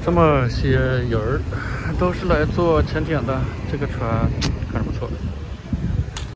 这么些人儿，都是来坐潜艇的。这个船看着不错。